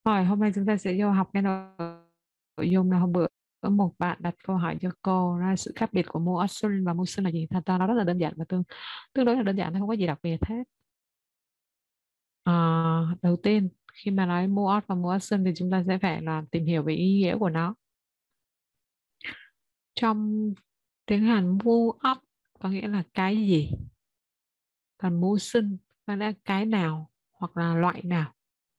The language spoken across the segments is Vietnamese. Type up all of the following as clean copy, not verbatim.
Rồi, hôm nay chúng ta sẽ vô học cái nội dung là hôm bữa có một bạn đặt câu hỏi cho cô là sự khác biệt của môn Austen và môn sinh là gì. Thật ra nó rất là đơn giản và tương đối là đơn giản, không có gì đặc biệt hết. À, đầu tiên khi mà nói môn Aust và môn Austen thì chúng ta sẽ phải là tìm hiểu về ý nghĩa của nó. Trong tiếng Hàn môn Aust có nghĩa là cái gì, còn môn sinh có nghĩa là cái nào hoặc là loại nào.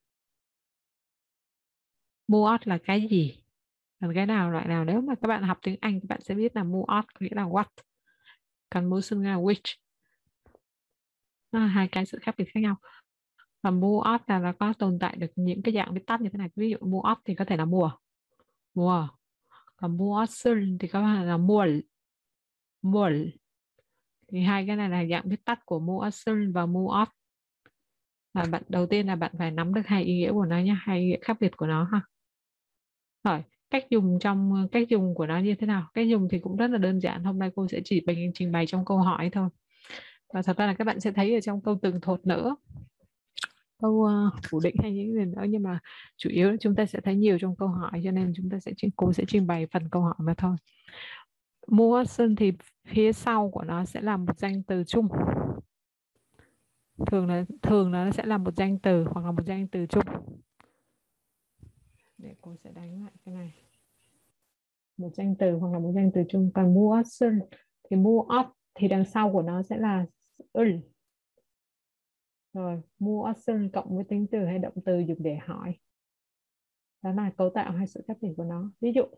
Môn Aust là cái gì, còn cái nào loại nào. Nếu mà các bạn học tiếng Anh các bạn sẽ biết là môn Aust có nghĩa là what, còn môn sinh là which. Nó là hai cái sự khác biệt khác nhau. Và mua off là có tồn tại được những cái dạng viết tắt như thế này. Ví dụ mua off thì có thể là mùa, còn mua xuân thì có thể là mùa. Thì hai cái này là dạng viết tắt của mua xuân và mua off. Và bạn đầu tiên là bạn phải nắm được hai ý nghĩa của nó nhé, hai ý nghĩa khác biệt của nó ha. Rồi cách dùng của nó như thế nào. Cách dùng thì cũng rất là đơn giản, hôm nay cô sẽ chỉ trình bày trong câu hỏi thôi. Và thật ra là các bạn sẽ thấy ở trong câu tường thuật nữa, câu phủ định hay những gì nữa, nhưng mà chủ yếu chúng ta sẽ thấy nhiều trong câu hỏi, cho nên cô sẽ trình bày phần câu hỏi mà thôi. Mua Watson thì phía sau của nó sẽ là một danh từ chung, thường là nó sẽ là một danh từ hoặc là một danh từ chung. Để cô sẽ đánh lại cái này, một danh từ hoặc là một danh từ chung. Còn mua Watson thì mua up thì đằng sau của nó sẽ là ul. Rồi mua Watson cộng với tính từ hay động từ dùng để hỏi. Đó là cấu tạo hay sự khác biệt của nó. Ví dụ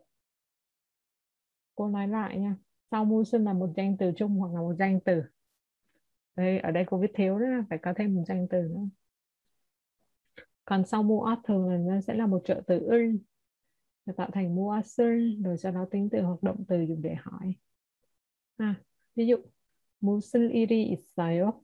cô nói lại nha, sau mưu sinh là một danh từ chung hoặc là một danh từ. Đây, ở đây cô viết thiếu đó, phải có thêm một danh từ nữa. Còn sau mưu ót thường là nó sẽ là một trợ từ ưng để tạo thành mưu ót sinh, rồi sau đó tính từ hoặc động từ dùng để hỏi. Ví dụ 무슨 일이 있어요?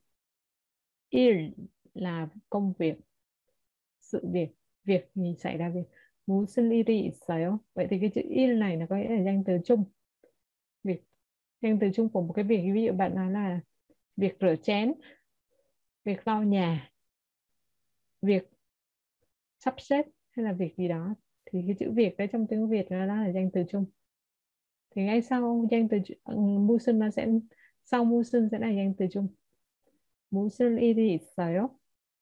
일 là công việc, sự việc, việc gì xảy ra việc. 무슨 일이 있어요? Vậy thì cái chữ 일 này nó có nghĩa là danh từ chung, việc, danh từ chung của một cái việc. Ví dụ bạn nói là việc rửa chén, việc lau nhà, việc sắp xếp, hay là việc gì đó, thì cái chữ việc đấy trong tiếng Việt nó là danh từ chung. Thì ngay sau danh từ mưu sinh nó sẽ, sau mưu sinh sẽ là danh từ chung. 무슨 일이 있어요?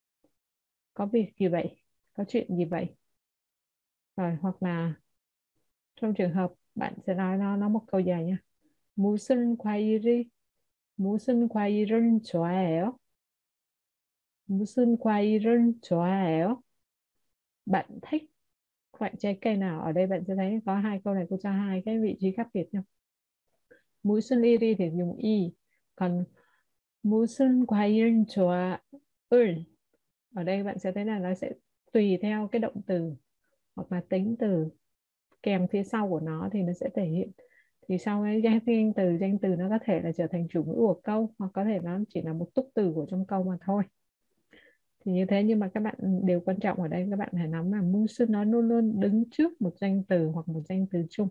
Có việc gì vậy, có chuyện gì vậy. Rồi hoặc là trong trường hợp bạn sẽ nói nó một câu dài nha, 무슨 과일이 무슨 과일을 좋아해요? 무슨 과일을 좋아해요? Bạn thích loại trái cây nào. Ở đây bạn sẽ thấy có hai câu này cô cho hai cái vị trí khác biệt nhau. 무슨 일이 thì dùng y, còn 무슨 과일 좋아을 ở đây bạn sẽ thấy là nó sẽ tùy theo cái động từ hoặc là tính từ kèm phía sau của nó thì nó sẽ thể hiện. Thì sau cái danh từ nó có thể là trở thành chủ ngữ của câu, hoặc có thể nó chỉ là một túc từ của trong câu mà thôi. Thì như thế, nhưng mà các bạn, điều quan trọng ở đây các bạn phải nắm là 무슨 nó luôn luôn đứng trước một danh từ hoặc một danh từ chung.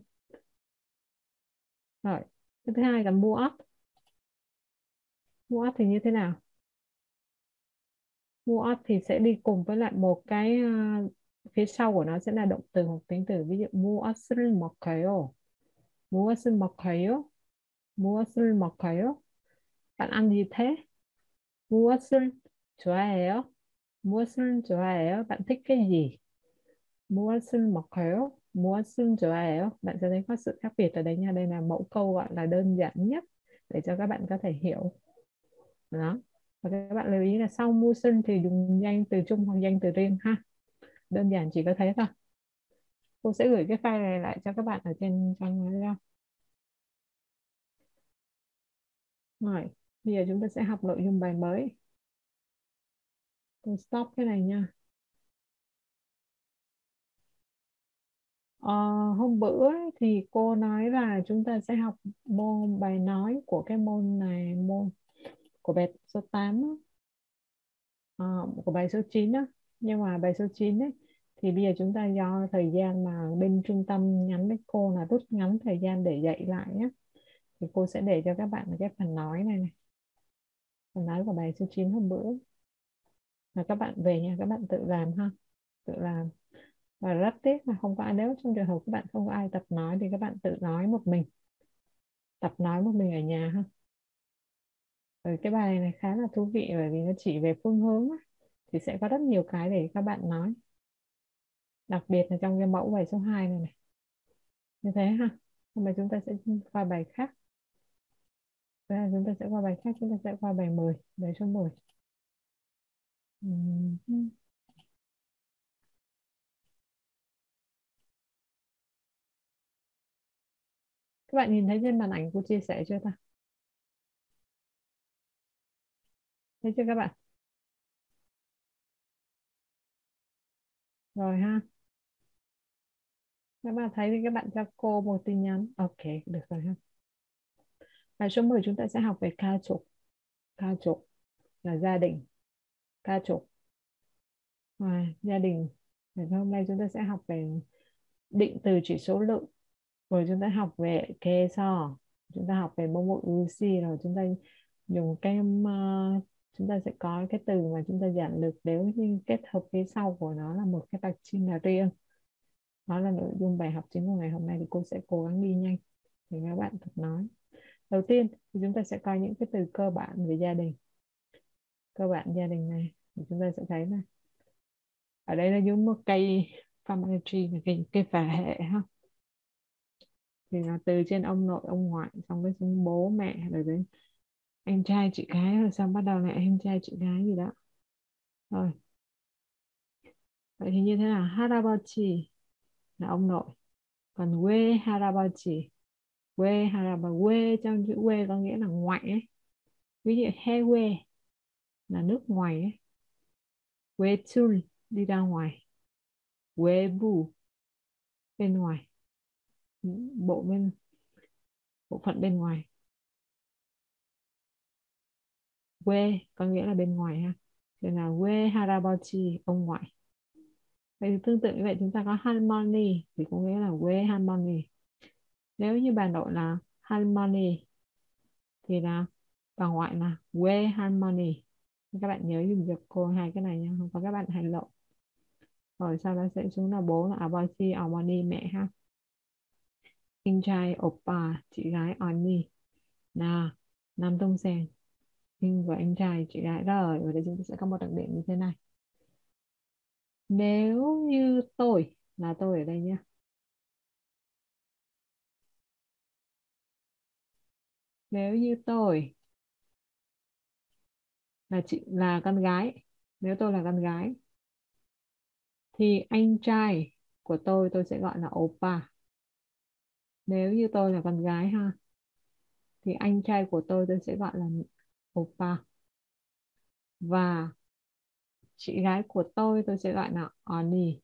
Rồi cái thứ hai là mua up thì như thế nào. Mua up thì sẽ đi cùng với lại một cái phía sau của nó sẽ là động từ hoặc tính từ. Ví dụ 무엇을 먹어요, 무엇을 먹어요, 무엇을 먹어요, bạn ăn gì thế. 무엇을 좋아해요, 무엇을 좋아해요, bạn thích cái gì. 무엇을 먹어요, 무엇을 좋아해요, bạn sẽ thấy có sự khác biệt ở đây nha. Đây là mẫu câu gọi là đơn giản nhất để cho các bạn có thể hiểu đó. Và các bạn lưu ý là sau mưu sinh thì dùng danh từ chung hoặc danh từ riêng ha. Đơn giản chỉ có thế thôi. Cô sẽ gửi cái file này lại cho các bạn ở trên trang ra. Rồi bây giờ chúng ta sẽ học nội dung bài mới. Cô stop cái này nha. Ờ, hôm bữa ấy, thì cô nói là chúng ta sẽ học môn bài nói của cái môn này, môn của bài số 8 á. Của bài số 9 á. Nhưng mà bài số 9 ấy thì bây giờ chúng ta do thời gian mà bên trung tâm nhắn với cô là rút ngắn thời gian để dạy lại á, thì cô sẽ để cho các bạn cái phần nói này này, phần nói của bài số 9 hôm bữa. Và các bạn về nhà các bạn tự làm ha, tự làm. Và rất tiếc là không có ai, nếu trong trường hợp các bạn không có ai tập nói thì các bạn tự nói một mình, tập nói một mình ở nhà ha. Rồi cái bài này khá là thú vị bởi vì nó chỉ về phương hướng á, thì sẽ có rất nhiều cái để các bạn nói, đặc biệt là trong cái mẫu bài số 2 này này, như thế ha. Hôm nay chúng ta sẽ qua bài khác. Chúng ta sẽ qua bài khác, chúng ta sẽ qua bài 10, bài số 10. Ừm, Các bạn nhìn thấy trên màn ảnh cô chia sẻ chưa ta? Thấy chưa các bạn? Rồi ha. Các bạn thấy thì các bạn cho cô một tin nhắn. Ok, được rồi ha. Bài số 10 chúng ta sẽ học về ca trục. Ca trục là gia đình. Ca trục. Gia đình. Thì hôm nay chúng ta sẽ học về định từ chỉ số lượng. Rồi chúng ta học về kê so. Chúng ta học về mô mội Lucy. Rồi chúng ta dùng cái chúng ta sẽ có cái từ mà chúng ta giản lược nếu như kết hợp phía sau của nó là một cái đặc trưng là riêng. Đó là nội dung bài học chính của ngày hôm nay, thì cô sẽ cố gắng đi nhanh để các bạn tập nói. Đầu tiên thì chúng ta sẽ coi những cái từ cơ bản về gia đình. Cơ bản gia đình này thì chúng ta sẽ thấy là ở đây là giống một cây family tree, là cây phả hệ ha. Thì là từ trên ông nội ông ngoại, xong cái xuống bố mẹ, rồi đến anh trai chị gái, rồi xong bắt đầu là em trai chị gái gì đó. Rồi vậy thì như thế nào? Harabachi là ông nội, còn quê harabachi, quê trong chữ quê có nghĩa là ngoại ấy. Ví dụ he quê là nước ngoài ấy. Quê chul đi ra ngoài. Quê bu bên ngoài, bên bộ phận bên ngoài. Quê có nghĩa là bên ngoài ha, nên là quê harabachi ông ngoại. Vậy thì tương tự như vậy chúng ta có harmony thì có nghĩa là quê harmony. Nếu như bà nội là harmony thì là bà ngoại là quê harmony. Các bạn nhớ dùng giật cô hai cái này nha, không có các bạn hành lộn. Rồi sau đó sẽ xuống là bố là abachi harmony mẹ ha. Anh trai oppa, chị gái 언니, là nam tông sen, anh và anh trai chị gái. Rồi ở đây chúng ta sẽ có một đặc điểm như thế này. Nếu như tôi là tôi ở đây nhé. Nếu như tôi là chị là con gái, nếu tôi là con gái thì anh trai của tôi sẽ gọi là oppa. Nếu như tôi là con gái ha, thì anh trai của tôi sẽ gọi là oppa. Và chị gái của tôi sẽ gọi là 언니.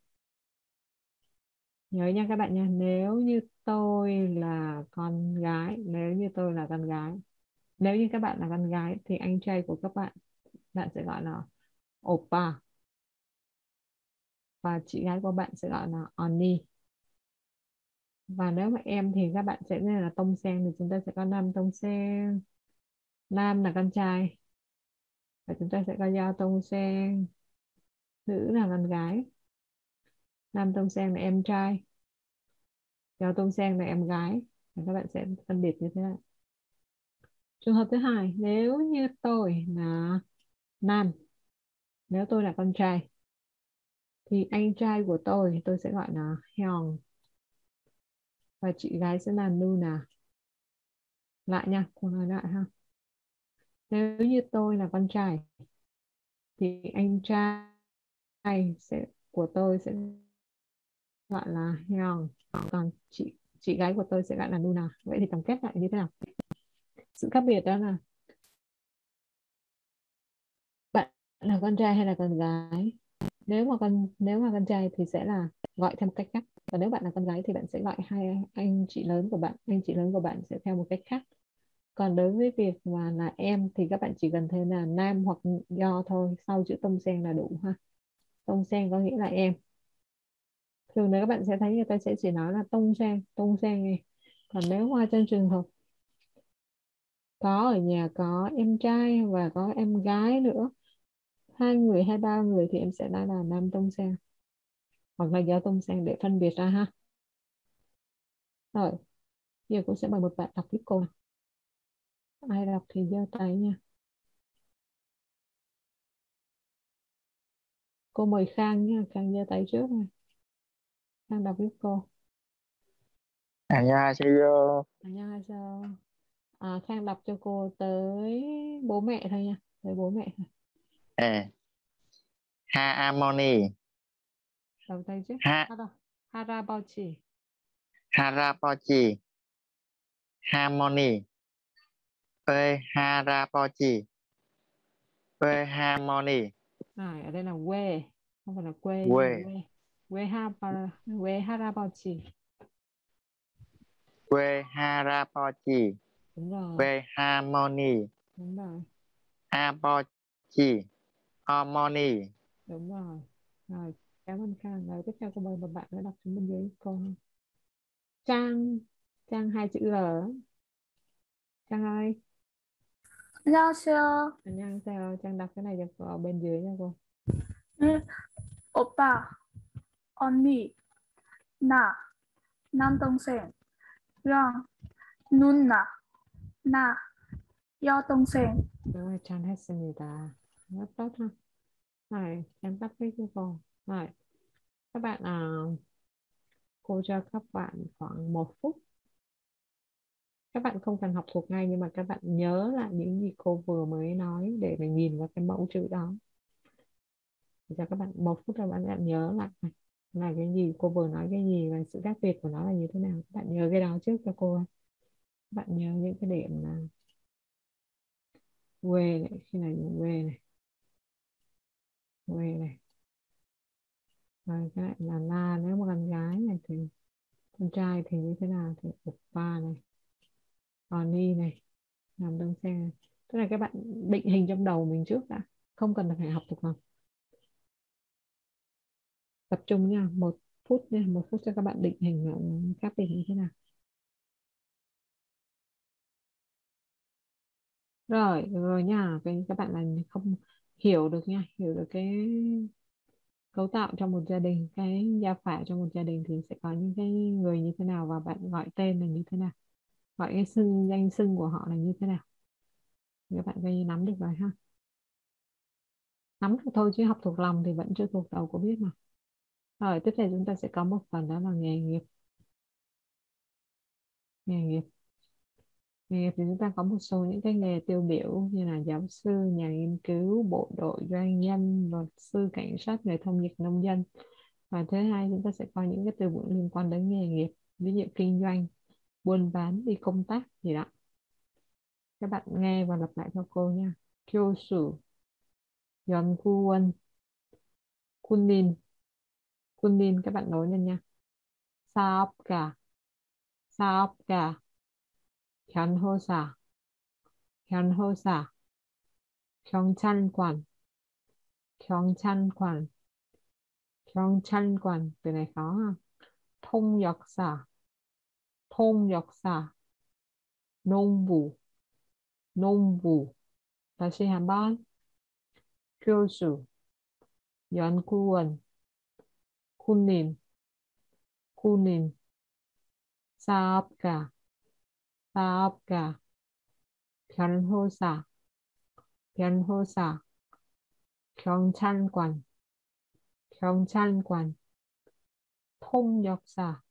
Nhớ nha các bạn nha, nếu như tôi là con gái, nếu như tôi là con gái, nếu như các bạn là con gái thì anh trai của các bạn, bạn sẽ gọi là oppa, và chị gái của bạn sẽ gọi là 언니. Và nếu mà em thì các bạn sẽ nên là tông sen, thì chúng ta sẽ có nam tông sen, nam là con trai, và chúng ta sẽ có giao tông sen, nữ là con gái. Nam tông sen là em trai, giao tông sen là em gái, và các bạn sẽ phân biệt như thế này. Trường hợp thứ hai, nếu như tôi là nam, nếu tôi là con trai thì anh trai của tôi sẽ gọi là Hyung, và chị gái sẽ là Nuna. Lại nha, cô nói lại ha. Nếu như tôi là con trai thì anh trai của tôi sẽ gọi là Hyung, còn chị gái của tôi sẽ gọi là Nuna. Vậy thì tổng kết lại như thế nào? Sự khác biệt đó là bạn là con trai hay là con gái. Nếu mà con trai thì sẽ là gọi theo một cách khác, và nếu bạn là con gái thì bạn sẽ gọi hai anh chị lớn của bạn sẽ theo một cách khác. Còn đối với việc mà là em thì các bạn chỉ cần thêm là nam hoặc do thôi, sau chữ tông sen là đủ ha. Tông sen có nghĩa là em. Thường đấy các bạn sẽ thấy người ta sẽ chỉ nói là tông sen này. Còn nếu mà trong trường hợp có ở nhà có em trai và có em gái nữa, hai người hay ba người thì em sẽ nói là nam tông sen. hoặc là giao tông sen để phân biệt ra ha. Rồi, giờ cô sẽ mời một bạn đọc giúp cô nào. Ai đọc thì giơ tay nha. Cô mời Khang nha, Khang giơ tay trước nha. Khang đọc giúp cô. 안녕하세요. 안녕하세요. Khang đọc cho cô tới bố mẹ thôi nha, tới bố mẹ thôi. 네, 하모니, Đọc tay chứ. 하, 할아버지. 할아버지, 하모니, 할아버지, 하모니, Ở đây là quê, không phải là quê nha, 왜, quê. Quê 할아버지. 할아버지, Đúng rồi, 하모니, đúng rồi, 아버지, 어머니. đúng rồi. Rồi, cảm ơn Khang. Rồi tiếp theo cô mời một bạn nữa đọc xuống bên dưới cô. Trang, Trang hai chữ L. Trang ơi, 안녕하세요. 안녕하세요. Trang đọc cái này cho cô ở bên dưới nha cô. 네, 오빠, 언니, 나, 남동생, 랑, 누나, 나, 여동생. Đúng rồi, Trang 했습니다. Rất tốt ha. Rồi, em tắt cái cho cô. Rồi, các bạn cô cho các bạn khoảng 1 phút. Các bạn không cần học thuộc ngay nhưng mà các bạn nhớ lại những gì cô vừa mới nói để mà nhìn vào cái mẫu chữ đó. Thì cho các bạn 1 phút là bạn nhớ lại là cái gì cô vừa nói, cái gì và sự khác biệt của nó là như thế nào. Các bạn nhớ cái đó trước cho cô. Các bạn nhớ những cái điểm là quê này, khi này dùng quê này, quê này. Rồi cái này là la, nếu mà con gái này thì con trai thì như thế nào thì oppa này, oni này, làm đơn xe này. Tức là các bạn định hình trong đầu mình trước đã, không cần phải học thuộc lòng. Tập trung nha, 1 phút nha, 1 phút cho các bạn định hình khác biệt như thế nào. Rồi rồi nha, các bạn là không hiểu được nha, hiểu được cái cấu tạo trong một gia đình, cái gia phả trong một gia đình thì sẽ có những cái người như thế nào và bạn gọi tên là như thế nào, gọi cái danh xưng của họ là như thế nào. Các bạn coi như nắm được rồi ha. Nắm được thôi chứ học thuộc lòng thì vẫn chưa thuộc đầu có biết mà. Rồi tiếp theo chúng ta sẽ có một phần đó là nghề nghiệp. Nghề nghiệp, nghề nghiệp thì chúng ta có một số những cái nghề tiêu biểu như là giáo sư, nhà nghiên cứu, bộ đội, doanh nhân, luật sư, cảnh sát, người thông nghiệp, nông dân. Và thứ hai chúng ta sẽ có những cái từ vựng liên quan đến nghề nghiệp, ví dụ kinh doanh, buôn bán, đi công tác gì đó. Các bạn nghe và lặp lại cho cô nha. 교수, 연구원, 군인, 군인 các bạn nói lên nha. 사업가, 사업가, 변호사, 변호사, 경찰관, 경찰관, 경찰관, từ này khó ha. 통역사, 통역사, 농부, 농부. 다시 한번. 교수, 연구원, 군인, 군인, 사업가, 사업가, 변호사, 변호사, 경찰관, 경찰관, 통역사,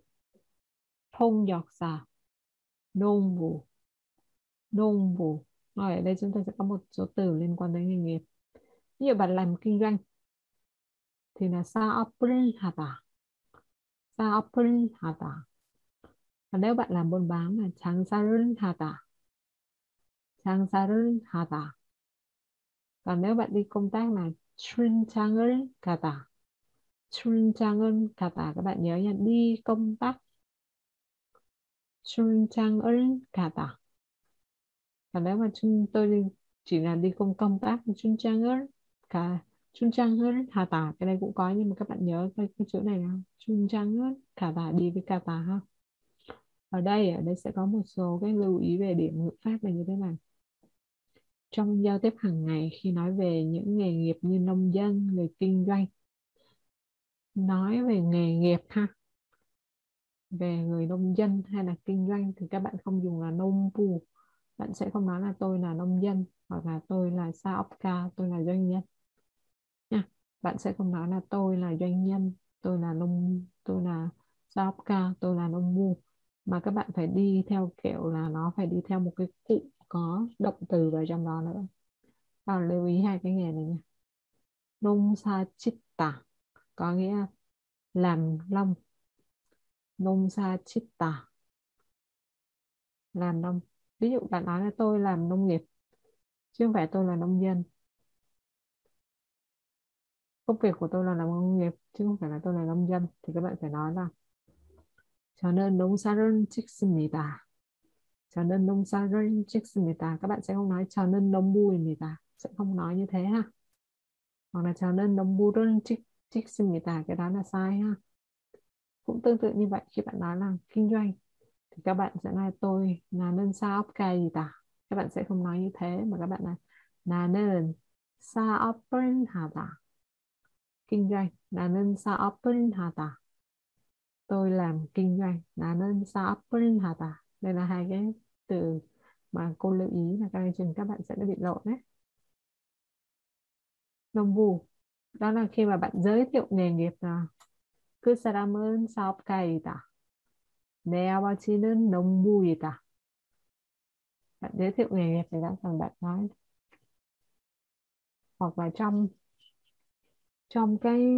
통역사, 농부, 농부. Rồi ở đây chúng ta sẽ có một số từ liên quan đến nghề nghiệp. Ví dụ bạn làm kinh doanh thì là 사업을 하다, 사업을 하다. Và nếu bạn làm buôn bán là 장사를 하다, 장사를 하다. Còn nếu bạn đi công tác là 출장을 가다, 출장을 가다. Các bạn nhớ nha, đi công tác, 출장을 가다. Còn nếu mà chỉ là đi công tác thì 출장을 가, 출장을 하다. Cái này cũng có nhưng mà các bạn nhớ cái chữ này nào, 출장을 가다, đi với 가다 ha. Ở đây sẽ có một số cái lưu ý về điểm ngữ pháp là như thế này. Trong giao tiếp hàng ngày khi nói về những nghề nghiệp như nông dân, người kinh doanh nói về nghề nghiệp ha, về người nông dân hay là kinh doanh thì các bạn không dùng là nông vụ. Bạn sẽ không nói là tôi là nông dân hoặc là tôi là saopka, tôi là doanh nhân nha. Bạn sẽ không nói là tôi là doanh nhân, tôi là saopka, tôi là nông vụ, mà các bạn phải đi theo kiểu là nó phải đi theo một cái cụm có động từ vào trong đó nữa. Và lưu ý hai cái nghề này nha. Nông sa chitta có nghĩa làm nông, nông sa chitta làm nông. Ví dụ bạn nói là tôi làm nông nghiệp chứ không phải tôi là nông dân. Công việc của tôi là làm nông nghiệp chứ không phải là tôi là nông dân, thì các bạn phải nói là 저는 농사를 짓습니다. 저는 농사를 짓습니다. Các bạn sẽ không nói 저는 농부입니다, sẽ không nói như thế ha. Hoặc là 저는 농부를 짓습니다, cái đó là sai ha. Cũng tương tự như vậy, khi bạn nói là kinh doanh thì các bạn sẽ nói tôi 나는 사업가이다. Các bạn sẽ không nói như thế mà các bạn nói 나는 사업을 하다. Kinh doanh 나는 사업을 하다. Tôi làm kinh doanh 나는 사업을 하다. Đây là hai cái từ mà cô lưu ý là các bạn sẽ bị lộn đấy. Nông vụ đó là khi mà bạn giới thiệu nghề nghiệp là 그 사람은 사업가이다. 내 아버지는 농부이다. Bạn giới thiệu nghề nghiệp thì đã cần bạn nói. Hoặc là trong trong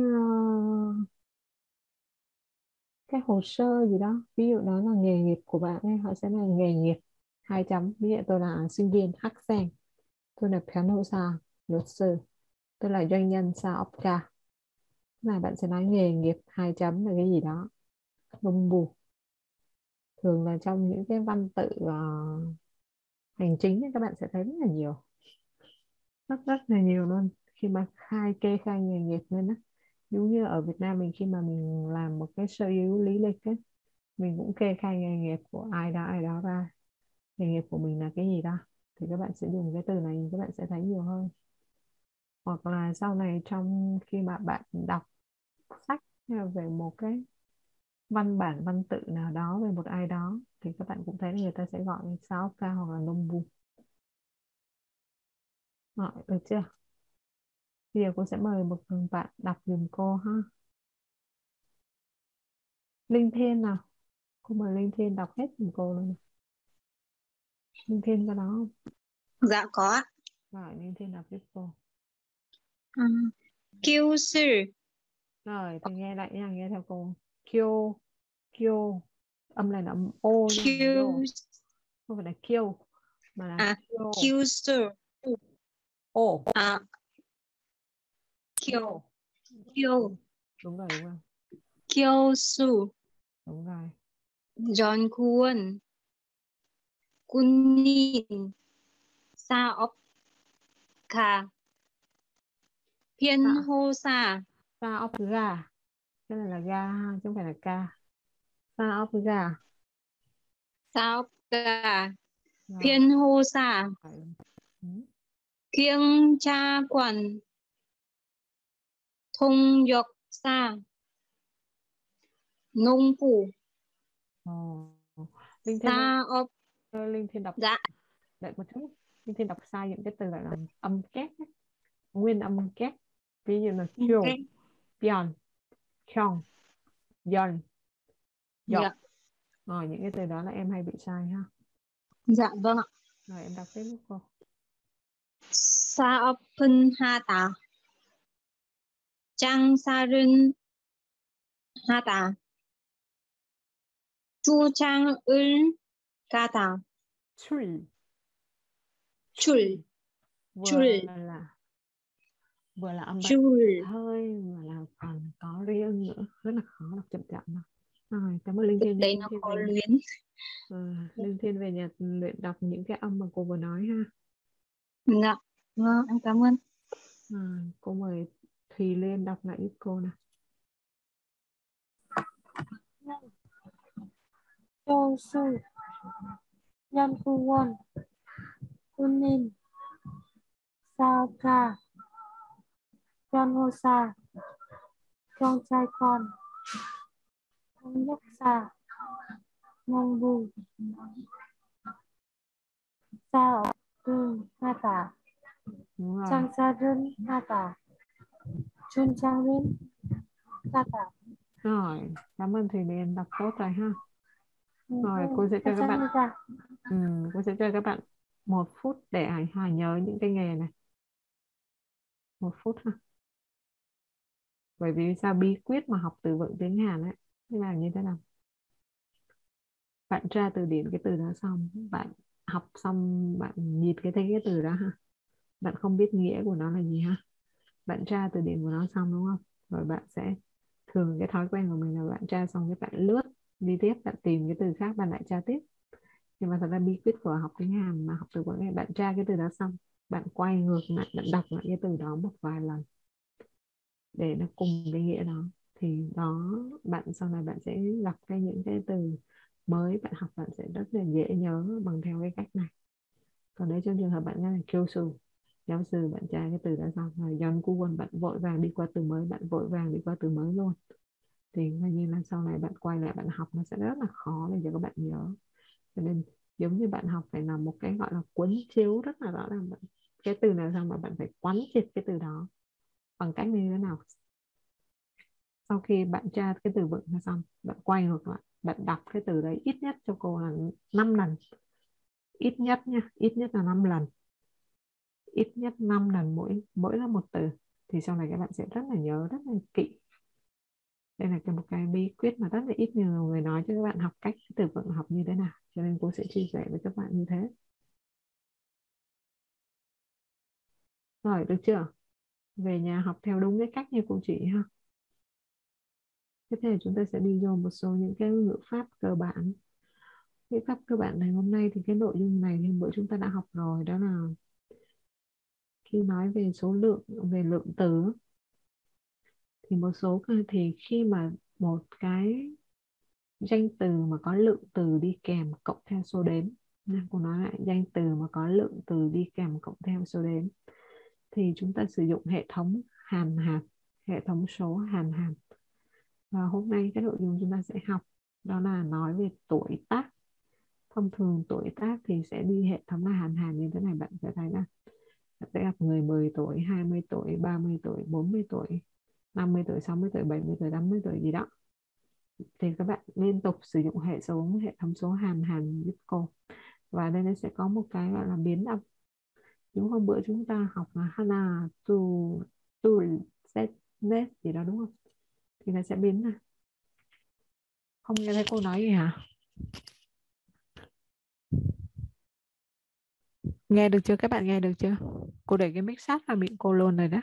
cái hồ sơ gì đó, ví dụ đó là nghề nghiệp của bạn ấy, họ sẽ là nghề nghiệp hai chấm. Ví dụ tôi là sinh viên Hắc Sen, tôi là 변호사, luật sư, tôi là doanh nhân 사업가, là bạn sẽ nói nghề nghiệp hai chấm là cái gì đó. Nông vụ thường là trong những cái văn tự hành chính ấy, các bạn sẽ thấy rất là nhiều, rất rất là nhiều luôn, khi mà kê khai nghề nghiệp lên á. Giống như ở Việt Nam mình, khi mà mình làm một cái sơ yếu lý lịch ấy, mình cũng kê khai nghề nghiệp của ai đó ra, nghề nghiệp của mình là cái gì đó, thì các bạn sẽ dùng cái từ này, các bạn sẽ thấy nhiều hơn. Hoặc là sau này trong khi mà bạn đọc sách hay là về một cái văn bản văn tự nào đó về một ai đó, thì các bạn cũng thấy là người ta sẽ gọi là sao ca hoặc là nông vụ. Rồi, được chưa? Bây giờ cô sẽ mời một bạn đọc giùm cô ha. Linh Thiên nào, cô mời Linh Thiên đọc hết giùm cô luôn. Linh Thiên có đó không? Dạ có ạ. Rồi, Linh Thiên đọc giúp cô. Kiêu sư. Rồi, thì nghe lại nha, nghe theo cô. Kyo, kyo, âm này là âm ô nha, Kiêu. không phải là kyo mà là kyo. Kiêu sư. Ô. Kiêu. Kiêu. Đúng rồi. Kiêu sư. Đúng rồi. 연구원. 군인. 사업가. 변호사. 사업가. Cái này là ga ha, chứ không phải là ca. 사업가. 사업가. 변호사. 경찰관. 통역사. 농부. Linh Thiên đọc. Dạ. Đợi một chút. Linh Thiên đọc sai những cái từ gọi là âm kép ấy. Nguyên âm kép. Ví dụ là kyo, pion, kyong, yon, Dạ. những cái từ đó là em hay bị sai ha. Dạ vâng ạ. Rồi em đọc tiếp giúp cô. 사업은 하다. 장사를 하다. 출장을 가다. Tree. 출. Vừa là âm 출. hơi mà là còn có riêng nữa, rất là khó đọc chậm chậm mà. Rồi, cảm ơn Linh Thiên. Đấy nó có luyến. Linh Thiên về nhà luyện đọc những cái âm mà cô vừa nói ha. Dạ, vâng, em cảm ơn. Cô mời Thùy Liên đọc lại giúp cô nào. 교수, 연구원, 군인, 사업가, 변호사, con trai con, Thăng Nhất Sa, Mông Bu, Sao Cương Ha Tà, Đúng rồi. Trang Sa Rân Ha Tà, Chun Trang Rân Ha Tà. Rồi, cảm ơn Thùy Điền đọc tốt rồi ha. Ừ, Rồi, cô sẽ cho các bạn ra. cô sẽ cho các bạn 1 phút để Hải nhớ những cái nghề này. 1 phút ha. Bởi vì sao bí quyết mà học từ vựng tiếng Hàn ấy thế là như thế nào? Bạn tra từ điển cái từ đó xong, bạn học xong, bạn nhìn thấy cái từ đó ha. Bạn không biết nghĩa của nó là gì ha. Bạn tra từ điển của nó xong đúng không? Rồi bạn sẽ thường cái thói quen của mình là bạn tra xong cái bạn lướt đi tiếp, bạn tìm cái từ khác bạn lại tra tiếp. Nhưng mà thật ra bí quyết của học tiếng Hàn mà học từ vựng này, bạn tra cái từ đó xong, bạn quay ngược lại, bạn đọc lại cái từ đó một vài lần để nó cùng cái nghĩa đó, thì đó bạn sau này bạn sẽ gặp những cái từ mới bạn học, bạn sẽ rất là dễ nhớ bằng theo cái cách này. Còn nếu trong trường hợp bạn nghe là Kyosu, giáo sư, bạn tra cái từ đó xong rồi Yon Kuwon, bạn vội vàng đi qua từ mới, bạn vội vàng đi qua từ mới luôn, thì coi như là sau này bạn quay lại bạn học nó sẽ rất là khó để cho các bạn nhớ. Cho nên giống như bạn học phải là một cái gọi là cuốn chiếu rất là rõ ràng, cái từ nào xong mà bạn phải quán triệt cái từ đó bằng cách như thế nào. Sau khi bạn tra cái từ vựng ra xong, bạn quay ngược lại, bạn đọc cái từ đấy ít nhất cho cô là 5 lần, ít nhất nha, ít nhất là 5 lần, ít nhất 5 lần mỗi là một từ, thì sau này các bạn sẽ rất là nhớ rất là kỹ. Đây là một cái bí quyết mà rất là ít nhiều người nói cho các bạn học cách từ vựng học như thế nào, cho nên cô sẽ chia sẻ với các bạn như thế. Rồi, được chưa? Về nhà học theo đúng cái cách như cô chỉ ha. Tiếp theo chúng ta sẽ đi vô một số những cái ngữ pháp cơ bản. Ngữ pháp cơ bản này hôm nay thì cái nội dung này thì bữa chúng ta đã học rồi, đó là khi nói về số lượng, về lượng từ, thì một số thì khi mà một cái danh từ mà có lượng từ đi kèm cộng theo số đếm, cô nói lại, danh từ mà có lượng từ đi kèm cộng theo số đếm thì chúng ta sử dụng hệ thống hàn hàm, hệ thống số hàn hàm. Và hôm nay cái nội dung chúng ta sẽ học đó là nói về tuổi tác. Thông thường tuổi tác thì sẽ đi hệ thống là hàn hàm như thế này, bạn sẽ thấy là bạn sẽ gặp người 10 tuổi, 20 tuổi, 30 tuổi, 40 tuổi, 50 tuổi, 60 tuổi, 70 tuổi, 80 tuổi gì đó. Thì các bạn liên tục sử dụng hệ thống số hàn hàm giúp cô. Và đây nó sẽ có một cái gọi là biến âm. Đúng hôm bữa chúng ta học là Hana, Tu, Set, Net gì đó đúng không? Thì nó sẽ biến ra. Không nghe thấy cô nói gì hả? Nghe được chưa? Các bạn nghe được chưa? Cô để cái mic sát vào miệng cô luôn rồi đó.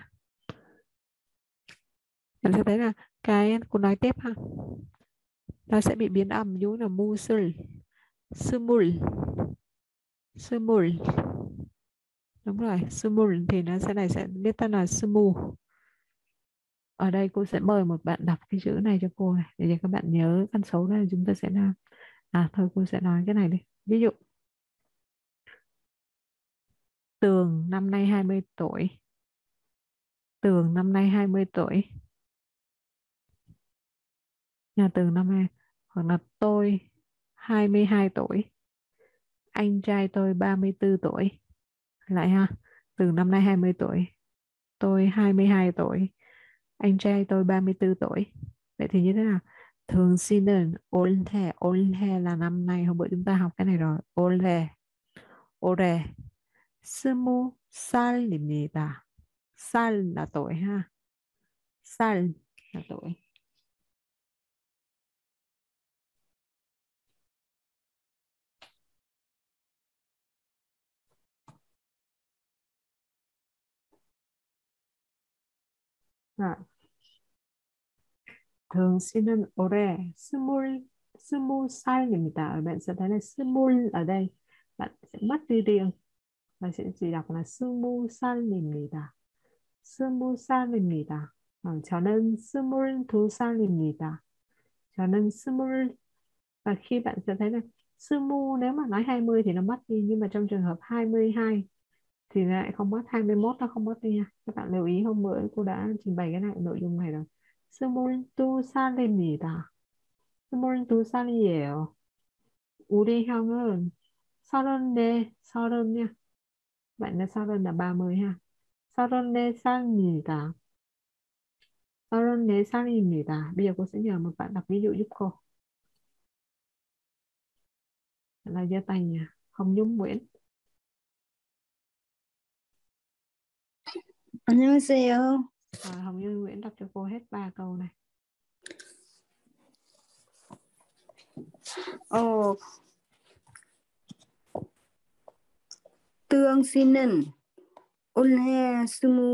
Bạn sẽ thấy là cái cô nói tiếp ha, nó sẽ bị biến âm, giống là musul, sumul, sumul. Đúng rồi, sumul thì nó sẽ viết tắt là sumu. Ở đây cô sẽ mời một bạn đọc cái chữ này cho cô này để cho các bạn nhớ con số này chúng ta sẽ làm. Thôi cô sẽ nói cái này đi. Ví dụ Tường năm nay 20 tuổi. Tường năm nay 20 tuổi. Nhà Tường năm nay, hoặc là tôi 22 tuổi. Anh trai tôi 34 tuổi. Lại ha. Tường năm nay 20 tuổi. Tôi 22 tuổi. Anh trai tôi 34 tuổi. Vậy thì như thế nào? Thường xin đơn 올해 là năm nay, hôm bữa chúng ta học cái này rồi. 올해 20살입니다. 살 là tuổi ha. 살 là tuổi. Rồi. Thường xin đơn 올해 20살입니다. Bạn sẽ thấy là 20 ở đây bạn sẽ mất đi riêng, bạn sẽ chỉ đọc là 20살입니다. 20살입니다. 저는 22살입니다. 저는 20. Và khi bạn sẽ thấy là 20, nếu mà nói 20 thì nó mất đi, nhưng mà trong trường hợp 22 thì lại không mất, 21 nó không mất đi nha. Các bạn lưu ý hôm bữa cô đã trình bày cái này, nội dung này rồi. 22살입니다. 22살이에요. 우리 형은 34, 30 nha. Bạn là 30 là 30 ha. 34살입니다. 34살입니다. Bây giờ cô sẽ nhờ một bạn đọc ví dụ giúp cô. Là giơ tay nha. Hồng Nhung Nguyễn. 안녕하세요. Hồng Nhung Nguyễn đọc cho cô hết 3 câu này. 뜨영 씨는 올해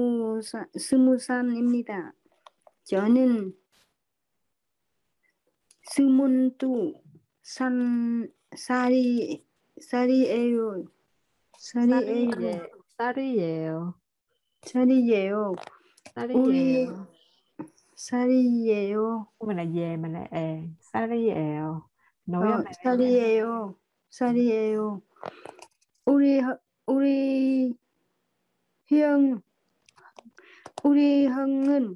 20살입니다. 저는 22살이에요. 쌀이에요. 살이에요. Không phải là về mà là 쌀이에요. Nối âm này 살이에요. 우리 형은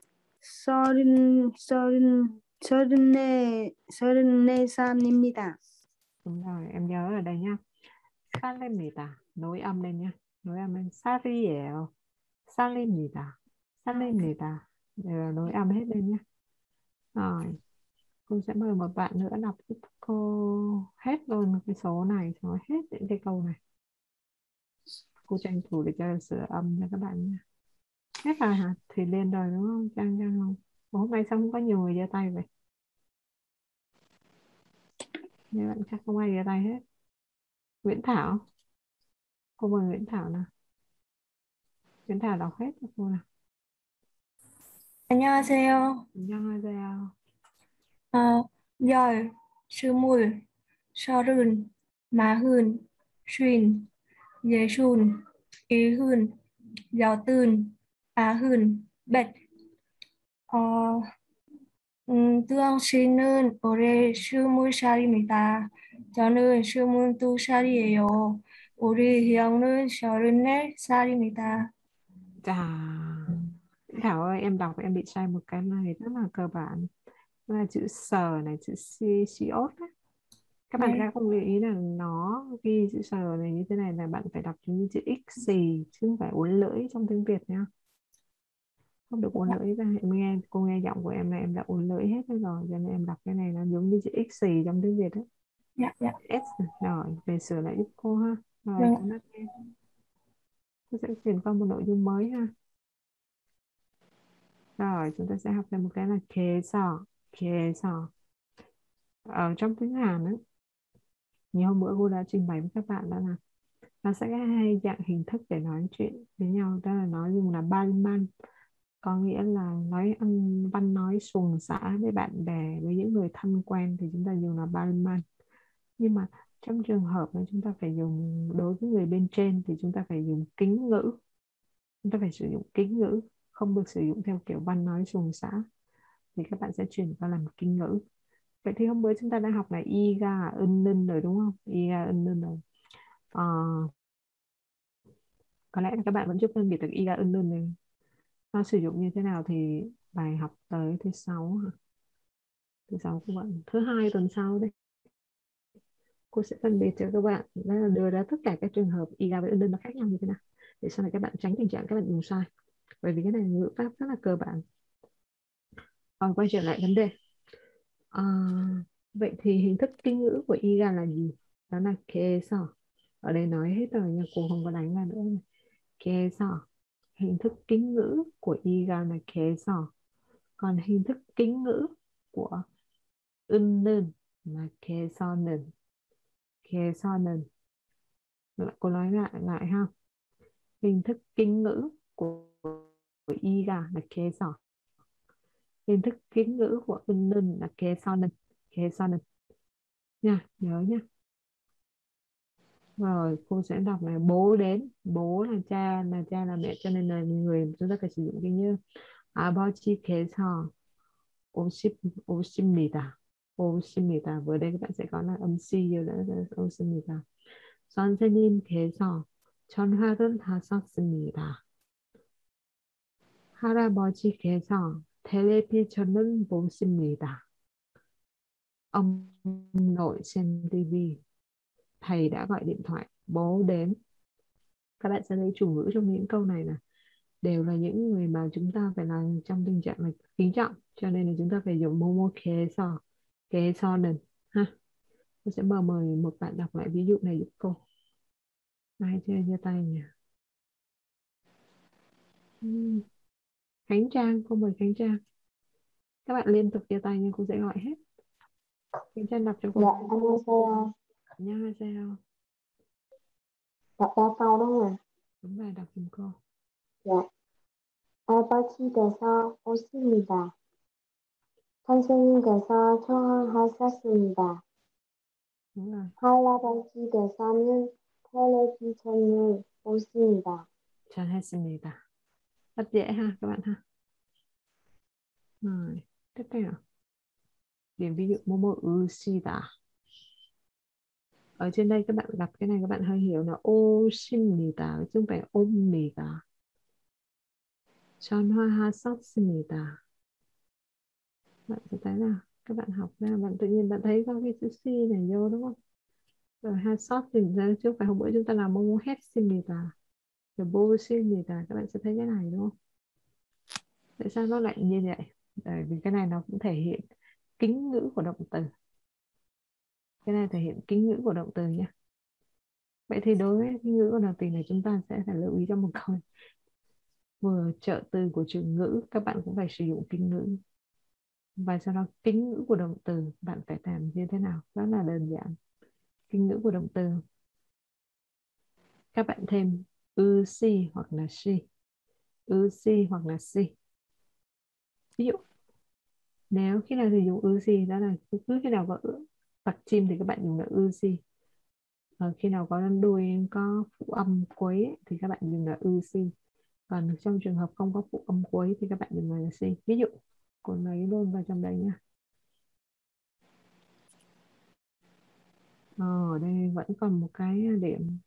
34살입니다. Đúng rồi, em nhớ ở đây nhá. 쌀입니다. Nối âm lên nhá. Nối âm lên. 쌀이에요. 쌀입니다. Rồi nối âm hết lên nhá. Rồi, cô sẽ mời một bạn nữa đọc giúp cô hết luôn cái số này, rồi hết những cái câu này. Cô tranh thủ để cho sửa âm cho các bạn nha. Hết rồi hả? Thì lên rồi đúng không? Trang không? Hôm nay sao không có nhiều người giơ tay vậy? Như bạn chắc không ai giơ tay hết. Nguyễn Thảo. Cô mời Nguyễn Thảo nào. Nguyễn Thảo đọc hết cho cô nào. 안녕하세요. 안녕하세요. 열, 스물, 서른, 마흔, 쉰, 예순, 일흔, 여든, 아흔, 백. 뜨영 씨는 올해 20살입니다. 저는 22살이에요. 우리 형은 34살입니다. Chà. Nguyễn Thảo ơi, em đọc em bị sai một cái này rất là cơ bản. Đó là chữ sờ này, chữ siốt á. Các bạn 네. khác không lưu ý là nó ghi chữ sờ này như thế này là bạn phải đọc như chữ x xì chứ không phải uốn lưỡi trong tiếng Việt nha. Không được uốn lưỡi ra. Cô nghe giọng của em là em đã uốn lưỡi hết rồi, cho nên em đọc cái này nó giống như chữ x xì trong tiếng Việt đó. Dạ, dạ. S rồi về sửa lại giúp cô ha. Rồi Vâng. chúng ta nghe. Cô sẽ chuyển qua một nội dung mới ha. Rồi chúng ta sẽ học thêm một cái là kê sò. Ở trong tiếng Hàn á, nhiều hôm bữa cô đã trình bày với các bạn đó là nó sẽ có hai dạng hình thức để nói chuyện với nhau, đó là nói dùng là ban, có nghĩa là nói ăn văn nói xuồng xã với bạn bè, với những người thân quen thì chúng ta dùng là ban. Nhưng mà trong trường hợp mà chúng ta phải dùng đối với người bên trên thì chúng ta phải dùng kính ngữ, chúng ta phải sử dụng kính ngữ, không được sử dụng theo kiểu văn nói xuồng xã, thì các bạn sẽ chuyển qua làm kính ngữ. Vậy thì hôm bữa chúng ta đã học là iga ân rồi đúng không? Iga ân rồi. Có lẽ là các bạn vẫn chưa phân biệt được iga ân này nó sử dụng như thế nào, thì bài học tới thứ 6 hả? Thứ 6 của bạn, thứ 2 tuần sau đấy, cô sẽ phân biệt cho các bạn, đó là đưa ra tất cả các trường hợp iga với ân nó khác nhau như thế nào, để sau này các bạn tránh tình trạng các bạn dùng sai, bởi vì cái này ngữ pháp rất là cơ bản. Còn quay trở lại vấn đề, vậy thì hình thức kinh ngữ của iga là gì? Đó là keso. Ở đây nói hết rồi nhưng cô không có đánh vào nữa. Keso. Hình thức kính ngữ của iga là keso. Còn hình thức kính ngữ của ân là keso는. Cô nói lại ha. Hình thức kính ngữ của iga là keso. Hình thức kính ngữ của ân là keso는. Nha, nhớ nhá. Rồi cô sẽ đọc này. Bố đến. Bố là cha là mẹ, cho nên là người chúng ta phải sử dụng cái như 아버지께서 오십니다. Vừa đây các bạn sẽ có là âm C rồi đó, 오십니다. 선생님께서 전화를 하셨습니다. 할아버지께서 텔레비전은 보십니다. Ông nội xem tivi. Thầy đã gọi điện thoại. Bố đến. Các bạn sẽ thấy chủ ngữ trong những câu này là đều là những người mà chúng ta phải là trong tình trạng là kính trọng, cho nên là chúng ta phải dùng momo kế so nền ha. Tôi sẽ mời một bạn đọc lại ví dụ này giúp cô. Ai chưa giơ tay nhỉ? Khánh Trang, cô mời Khánh Trang. Các bạn liên tục giơ tay nhưng cô sẽ gọi hết. Khánh Trang đọc cho cô. Dạ, 안녕하세요. 안녕하세요. Đọc ba câu đúng không ạ? Đúng rồi, đọc giùm cô. Dạ. 아버지께서 오십니다. 선생님께서 청원하셨습니다. Đúng rồi. 할아버지께서는 텔레비전을 보십니다. 잘했습니다. Rất dễ ha các bạn ha. Rồi, tiếp theo. Điểm ví dụ momo ushida. Ở trên đây các bạn đọc cái này các bạn hơi hiểu là 오십니다 chứ không phải 옵니다. 전화하셨습니다. Bạn sẽ thấy là các bạn học ra bạn tự nhiên bạn thấy có cái chữ si này vô đúng không? Rồi 하셨 thì ra chứ không phải hôm bữa chúng ta làm momo 했습니다. Rồi 보십니다. Các bạn sẽ thấy cái này đúng không? Tại sao nó lại như vậy? Bởi vì cái này nó cũng thể hiện kính ngữ của động từ. Cái này thể hiện kính ngữ của động từ nhé. Vậy thì đối với kính ngữ của động từ này chúng ta sẽ phải lưu ý trong một câu. Vừa trợ từ của chủ ngữ các bạn cũng phải sử dụng kính ngữ. Và sau đó kính ngữ của động từ bạn phải làm như thế nào? Rất là đơn giản. Kính ngữ của động từ các bạn thêm ư si hoặc là si. Ư si hoặc là si. Ví dụ nếu khi nào thì dùng ư si đó là cứ khi nào có bạc chim thì các bạn dùng là ư si. Khi nào có đuôi có phụ âm cuối ấy, thì các bạn dùng là ư si. Còn trong trường hợp không có phụ âm cuối thì các bạn dùng là si. Ví dụ còn lấy luôn vào trong đây nha. Ở đây vẫn còn một cái điểm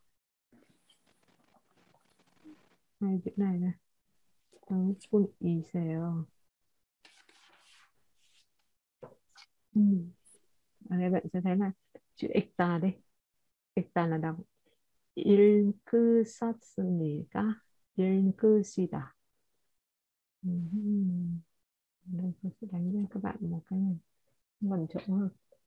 hai chữ này nè. Phun y xèo. Ở đây bạn sẽ thấy là chữ ecta đây. ecta là đọc 읽으셨습니까? 읽으시다. Đây tôi sẽ đánh cho các bạn một cái này gần chỗ hơn.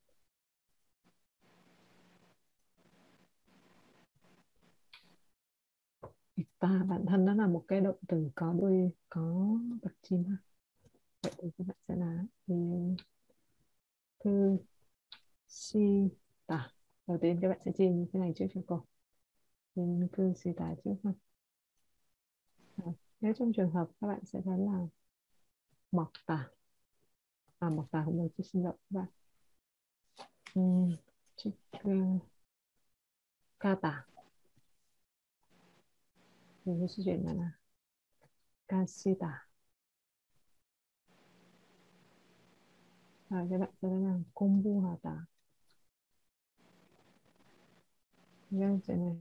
Ta bản thân nó là một cái động từ có đuôi có bậc chim ha. Vậy thì các bạn sẽ là thư si tả. Đầu tiên các bạn sẽ chia như thế này trước cho cô. Nên cư si tả trước ha. Nếu trong trường hợp các bạn sẽ thấy là mọc tả. Mọc tả không được, chứ xin lỗi các bạn. Ca tả thì cái sự chuyện là ca si tả. Các bạn sẽ là 공부하다. 이런 이제는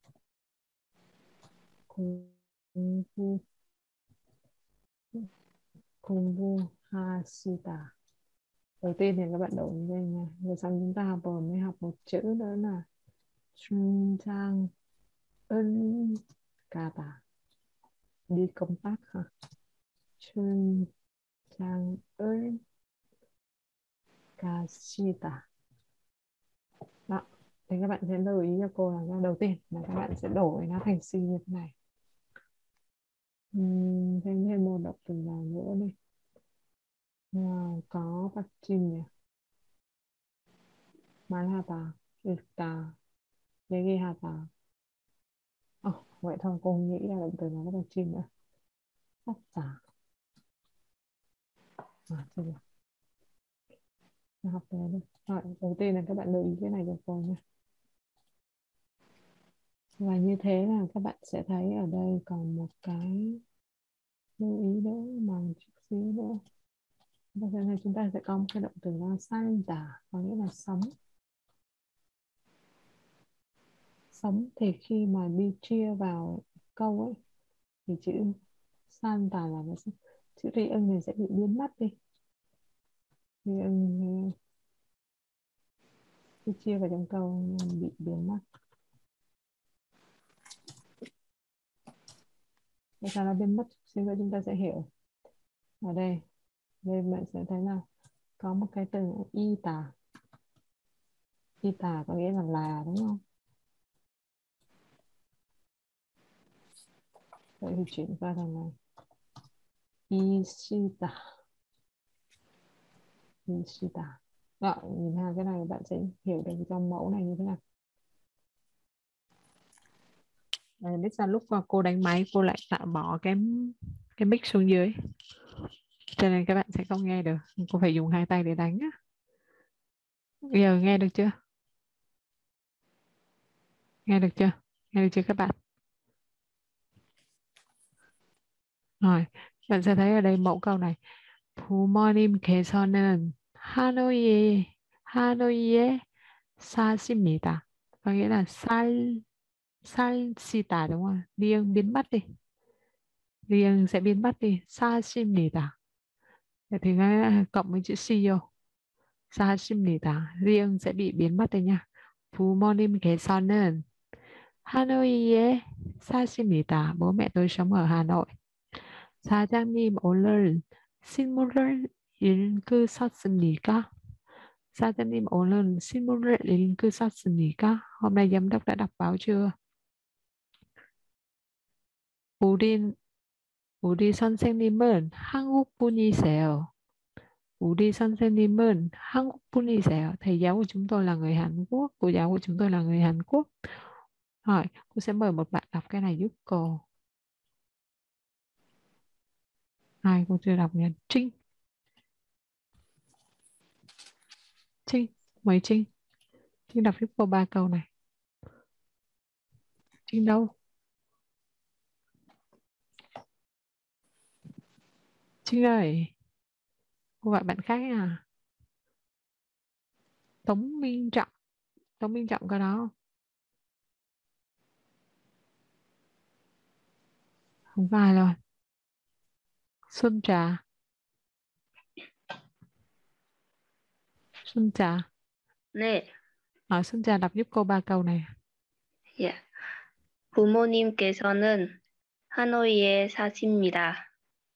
공부 공부하시다. Đầu tiên thì các bạn đổi lên nha. Rồi xong chúng ta vừa mới học một chữ nữa là 춘장 은 가다. Đi công tác ha. 춘장 은 가시다. Đó. Thì các bạn sẽ lưu ý cho cô là đầu tiên là các bạn sẽ đổi nó thành si như thế này. Thêm một động từ nào nữa đi. Có bác chim nhỉ. 말하다, 읽다, 얘기하다. Vậy thôi cô nghĩ là động từ nó có bậc chim nữa. Tác giả. Chưa được. Học về đây. Rồi, đầu tiên là các bạn lưu ý cái này cho cô nha. Và như thế là các bạn sẽ thấy ở đây còn một cái lưu ý nữa mà một chút xíu nữa. Bây giờ này chúng ta sẽ có một cái động từ là 살다, có nghĩa là sống. Sống thì khi mà đi chia vào câu ấy thì chữ salta là nó sẽ chữ ri ưng này sẽ bị biến mất đi. Ri ưng khi chia vào trong câu bị biến mất. Tại sao nó biến mất? Xin lỗi, chúng ta sẽ hiểu. Ở đây bạn sẽ thấy là có một cái từ y tà. Y tà có nghĩa là đúng không? Vậy thì chuyển qua thành là Ishida. Ishida. Rồi, nhìn hai cái này bạn sẽ hiểu được trong mẫu này như thế nào. Đây, biết sao lúc mà cô đánh máy cô lại tạo bỏ cái mic xuống dưới, cho nên các bạn sẽ không nghe được. Cô phải dùng hai tay để đánh á. Bây giờ nghe được chưa? Nghe được chưa? Nghe được chưa các bạn? Rồi, bạn sẽ thấy ở đây mẫu câu này. 부모님께서는 하노이에 사십니다. Có nghĩa là 살시다 đúng không? Riêng biến mất đi. Riêng sẽ biến mất đi. 사십니다. Thì cộng với chữ si vô. 사십니다. Riêng sẽ bị biến mất đây nha. 부모님께서는 하노이에 사십니다. Bố mẹ tôi sống ở Hà Nội. 사장님 오늘 신문을 읽으셨습니까? 사장님 오늘 신문을 읽으셨습니까? Hôm nay giám đốc đã đọc báo chưa? 우리 선생님은 한국 분이세요. 우리 선생님은 한국 분이세요. Thầy giáo của chúng tôi là người Hàn Quốc. Cô giáo của chúng tôi là người Hàn Quốc. Rồi, cô sẽ mời một bạn đọc cái này giúp cô. Hai, cô chưa đọc nha. Trinh. Trinh, mời Trinh. Trinh đọc giúp cô 3 câu này. Trinh đâu? Trinh ơi. Cô gọi bạn khác à? Tống Minh Trọng. Tống Minh Trọng có đó không? Không phải rồi. Xuân Trà. Xuân Trà. 네, Xuân Trà đọc giúp cô 3 câu này. 예. 부모님께서는 하노이에 사십니다.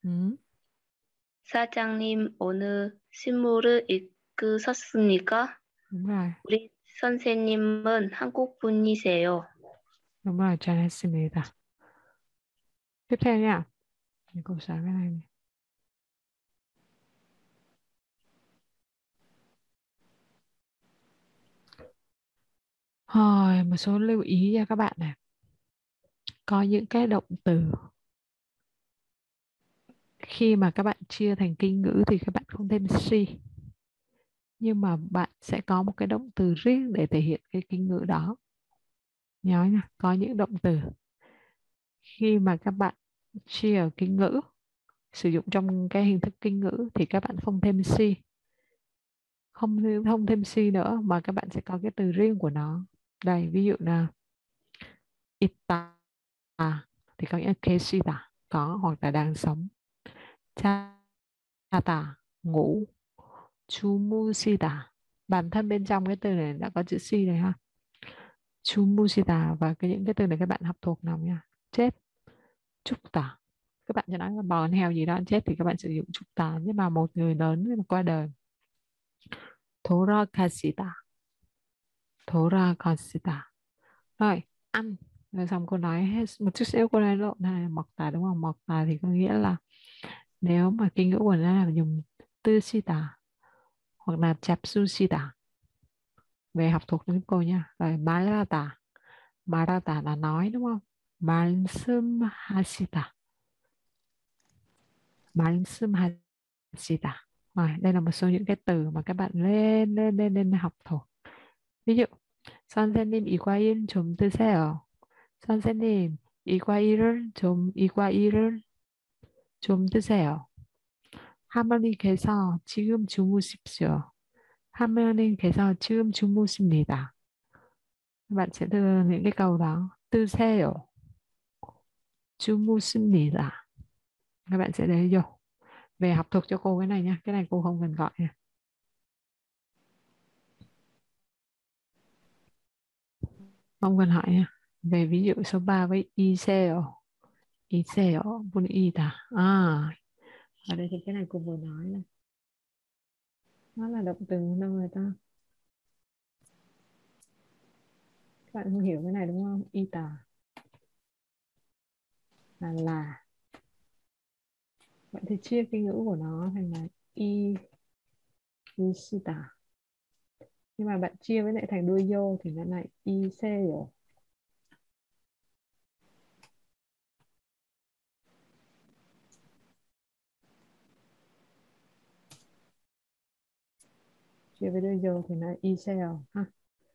사장님 오늘 신문을 읽으셨습니까? Đúng rồi. 우리 선생님은 한국 분이세요. Đúng rồi, 잘했습니다. Tiếp theo nha. Cô xóa cái này. Rồi, một số lưu ý cho các bạn này. Có những cái động từ khi mà các bạn chia thành kinh ngữ thì các bạn không thêm si. Nhưng mà bạn sẽ có một cái động từ riêng để thể hiện cái kinh ngữ đó. Nhớ nha, có những động từ khi mà các bạn chia ở kinh ngữ, sử dụng trong cái hình thức kinh ngữ thì các bạn không thêm si. Không thêm si nữa mà các bạn sẽ có cái từ riêng của nó. Đây, ví dụ là ita thì có nghĩa là kesita, có hoặc là đang sống. Chata, ngủ. Chumusida, bản thân bên trong cái từ này đã có chữ si này ha. Chumusida, và những cái từ này các bạn học thuộc nào nha. Chết, chukta. Các bạn sẽ nói là bò con heo gì đó chết thì các bạn sử dụng chukta. Nhưng mà một người lớn mà qua đời. Torakashita. Torakashita. Rồi, ăn. Rồi xong cô nói hết một chút xíu, cô nói lộn này mọc tà đúng không? Mọc tà thì có nghĩa là nếu mà kinh ngữ của nó là dùng tư sita hoặc là chapsusita. Về học thuộc giúp cô nha. Rồi marata. Marata là nói đúng không? 말씀하시다. 말씀하시다. Rồi, đây là một số những cái từ mà các bạn lên học thuộc. Ví dụ 선생님 이 과일 좀 드세요. 선생님 이 과일을 좀 드세요. 할머니께서 지금 주무십시오. 할머니께서 지금 주무십니다. Các bạn sẽ đưa những cái câu đó. 드세요. 주무십니다. Các bạn sẽ để vô. Về học thuộc cho cô cái này nha, cái này cô không cần gọi nha. Không cần hỏi nha. Về ví dụ số 3 với iseo. Iseo, bun ita. Ở đây thì cái này cô vừa nói này. Nó là động từ đâu người ta? Các bạn không hiểu cái này đúng không? Ita là. Vậy thì chia cái ngữ của nó thành là ishita. Nhưng mà bạn chia với lại thành đuôi yo thì nó lại iseo. Chia với đuôi yo thì nó iseo ha.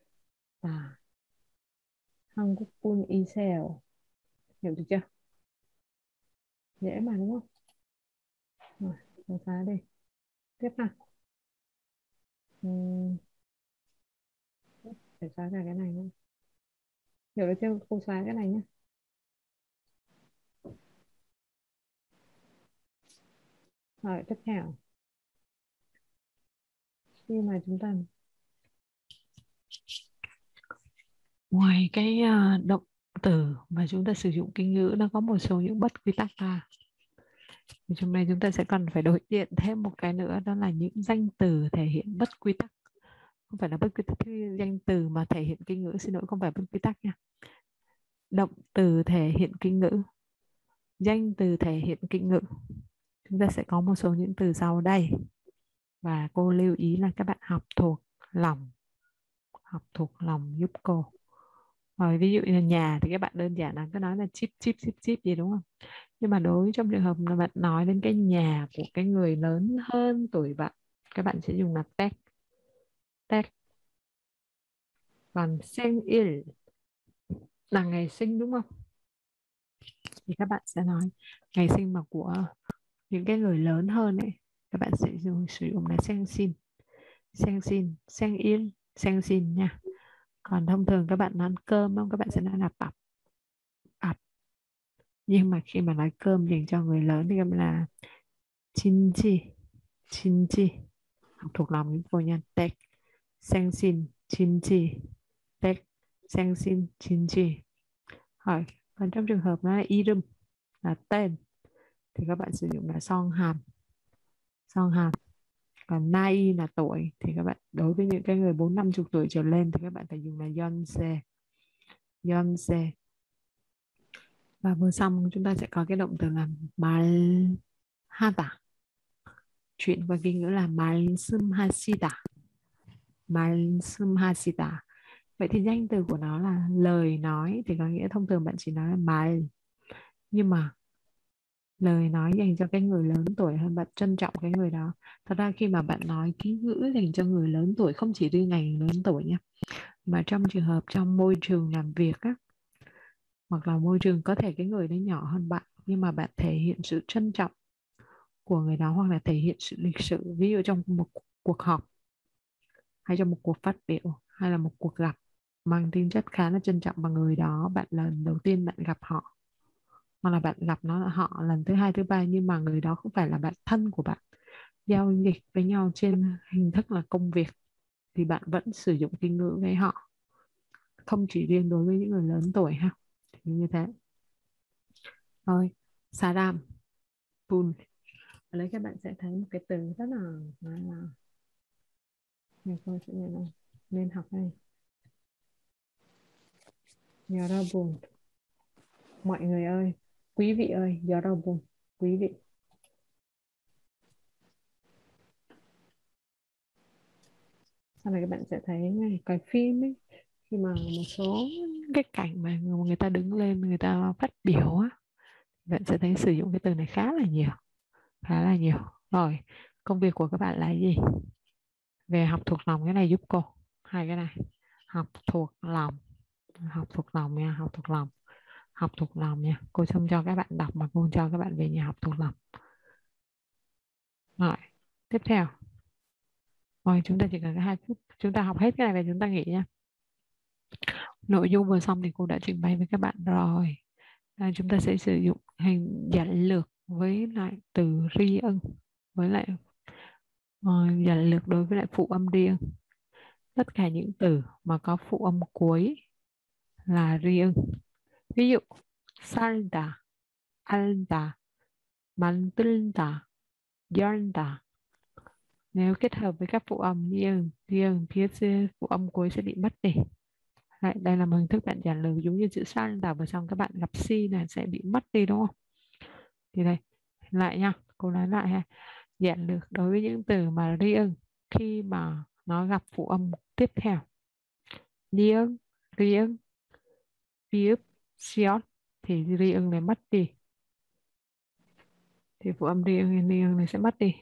한국분 이세요. Hiểu được chưa? Dễ mà đúng không? Rồi, cô xóa đi. Tiếp nào. Phải xóa cả cái này nữa. Hiểu được chưa? Cô xóa cái này nhé. Rồi, tiếp theo. Khi mà chúng ta ngoài cái động từ mà chúng ta sử dụng kinh ngữ, nó có một số những bất quy tắc thì trong này chúng ta sẽ cần phải đối diện thêm một cái nữa, đó là những danh từ thể hiện bất quy tắc. Không phải là bất quy tắc, danh từ mà thể hiện kinh ngữ, xin lỗi, không phải bất quy tắc nha. Động từ thể hiện kinh ngữ, danh từ thể hiện kinh ngữ. Chúng ta sẽ có một số những từ sau đây. Và cô lưu ý là các bạn học thuộc lòng. Học thuộc lòng giúp cô. Rồi ví dụ như là nhà thì các bạn đơn giản là cứ nói là chip chip chip chip gì đúng không? Nhưng mà đối trong trường hợp mà bạn nói đến cái nhà của cái người lớn hơn tuổi bạn, các bạn sẽ dùng là tek. Tek. Còn 생일 là ngày sinh đúng không? Thì các bạn sẽ nói ngày sinh mà của những cái người lớn hơn ấy, các bạn sẽ sử dụng là 생신. Sinh, 생일, 생신 nha. Còn thông thường các bạn ăn cơm không? Các bạn sẽ nói là 밥. 밥. Nhưng mà khi mà nói cơm dành cho người lớn thì các bạn là 친지. 친지. Học thuộc lòng những cô nha. 댁, 생신, 친지. 댁, 생신, 친지. Hỏi. Còn trong trường hợp nó là i름, là tên, thì các bạn sử dụng là 성함. 성함. Còn nai là tuổi, thì các bạn đối với những cái người 40-50 tuổi trở lên thì các bạn phải dùng là 연세. 연세. Và vừa xong chúng ta sẽ có cái động từ là 말하다. Chuyện qua kinh ngữ là 말씀하시다. 말씀하시다. Vậy thì danh từ của nó là lời nói, thì có nghĩa thông thường bạn chỉ nói là 말. Nhưng mà lời nói dành cho cái người lớn tuổi hơn, bạn trân trọng cái người đó. Thật ra khi mà bạn nói ký ngữ dành cho người lớn tuổi, không chỉ riêng ngày lớn tuổi nha, mà trong trường hợp trong môi trường làm việc á, hoặc là môi trường có thể cái người đấy nhỏ hơn bạn, nhưng mà bạn thể hiện sự trân trọng của người đó, hoặc là thể hiện sự lịch sự. Ví dụ trong một cuộc họp, hay trong một cuộc phát biểu, hay là một cuộc gặp mang tính chất khá là trân trọng và người đó bạn lần đầu tiên bạn gặp họ, hoặc là bạn gặp họ lần thứ 2, thứ 3, nhưng mà người đó không phải là bạn thân của bạn, giao dịch với nhau trên hình thức là công việc, thì bạn vẫn sử dụng kinh ngữ với họ, không chỉ riêng đối với những người lớn tuổi ha. Thì như thế. Rồi, salam, pun. Ở đây các bạn sẽ thấy một cái từ rất là cô sẽ nên học đây. 여러분. Mọi người ơi, quý vị ơi, 여러분, quý vị. Sau này các bạn sẽ thấy cái phim ấy, khi mà một số cái cảnh mà người ta đứng lên, người ta phát biểu á, bạn sẽ thấy sử dụng cái từ này khá là nhiều. Khá là nhiều. Rồi, công việc của các bạn là gì? Về học thuộc lòng cái này giúp cô. Hai cái này. Học thuộc lòng. Học thuộc lòng nha, học thuộc lòng. Học thuộc lòng nha. Cô không cho các bạn đọc mà cô cho các bạn về nhà học thuộc lòng. Rồi, tiếp theo. Rồi, chúng ta chỉ cần 2 phút. Chúng ta học hết cái này và chúng ta nghỉ nha. Nội dung vừa xong thì cô đã trình bày với các bạn rồi. Chúng ta sẽ sử dụng hình dẫn lược với lại từ ri ưng. với lại giản lược đối với lại phụ âm riêng. Tất cả những từ mà có phụ âm cuối là riêng. Ví dụ 살다, 알다, 만들다, 열다. Nếu kết hợp với các phụ âm riêng phía phụ âm cuối sẽ bị mất đi. Đây là một hình thức bạn giản lược, giống như chữ salda vừa xong các bạn gặp si này sẽ bị mất đi đúng không? Thì đây lại nha, cô nói lại ha. Giản lược đối với những từ mà riêng khi mà nó gặp phụ âm tiếp theo. Riêng, viết, siot thì riêng này mất đi. Thì phụ âm riêng này sẽ mất đi.